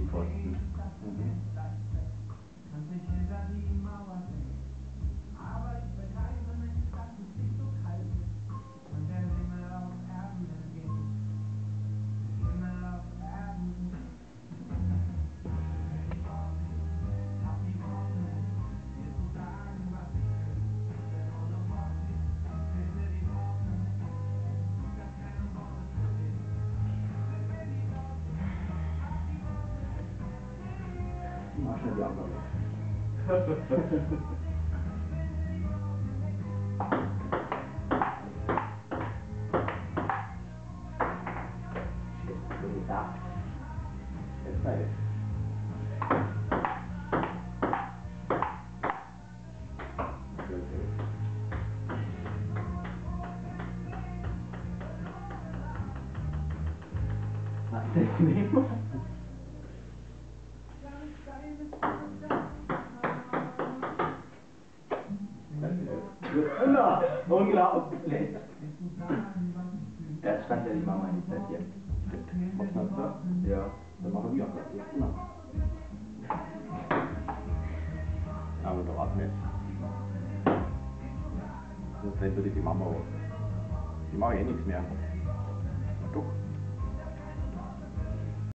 Pfosten. Mach schnell die andere. Da. Jetzt sei es. Was ist das denn? Na, unglaublich. Das stand ja die Mama im Bett hier. Was hast du? Ja, dann machen wir auch das. Aber da warten wir jetzt. Sonst rennt die Mama an. Die mache ich eh nichts mehr. Doch.